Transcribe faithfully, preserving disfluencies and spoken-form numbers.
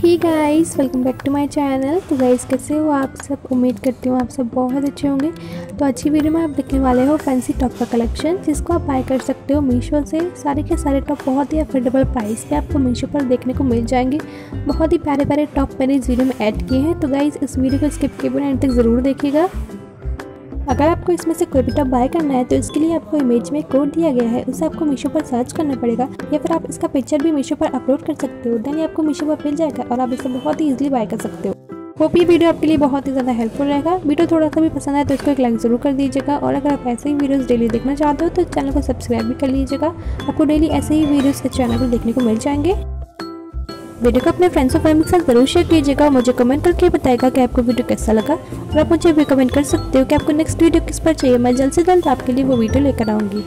Hey guys, welcome back to my channel. तो guys कैसे हो आप सब? उम्मीद करती हूँ आप सब बहुत अच्छे होंगे। तो आज की वीडियो में आप देखने वाले हो फैंसी टॉप का कलेक्शन, जिसको आप बाय कर सकते हो मीशो से। सारे के सारे टॉप बहुत ही अफोर्डेबल प्राइस पे आपको मीशो पर देखने को मिल जाएंगे। बहुत ही प्यारे प्यारे टॉप मैंने इस वीडियो में ऐड किए हैं। तो गाइस इस वीडियो को स्किप किए बिना एंड तक ज़रूर देखिएगा। अगर आपको इसमें से कोई भी टॉप बाय करना है तो इसके लिए आपको इमेज में कोड दिया गया है, उसे आपको मीशो पर सर्च करना पड़ेगा, या फिर आप इसका पिक्चर भी मीशो पर अपलोड कर सकते हो। देन ये आपको मीशो पर मिल जाएगा और आप इसे बहुत ही ईजिली बाय कर सकते हो। होप ये वीडियो आपके लिए बहुत ही ज़्यादा हेल्पफुल रहेगा। वीडियो थोड़ा सा भी पसंद आए तो इसको एक लाइक ज़रूर कर दीजिएगा। और अगर आप ऐसे ही वीडियोस डेली देखना चाहते हो तो चैनल को सब्सक्राइब भी कर लीजिएगा। आपको डेली ऐसे ही वीडियोस इस चैनल पर देखने को मिल जाएंगे। वीडियो को अपने फ्रेंड्स और फैमिली के साथ जरूर शेयर कीजिएगा और मुझे कमेंट करके बताएगा कि आपको वीडियो कैसा लगा। और आप मुझे भी कमेंट कर सकते हो कि आपको नेक्स्ट वीडियो किस पर चाहिए। मैं जल्द से जल्द आपके लिए वो वीडियो लेकर आऊँगी।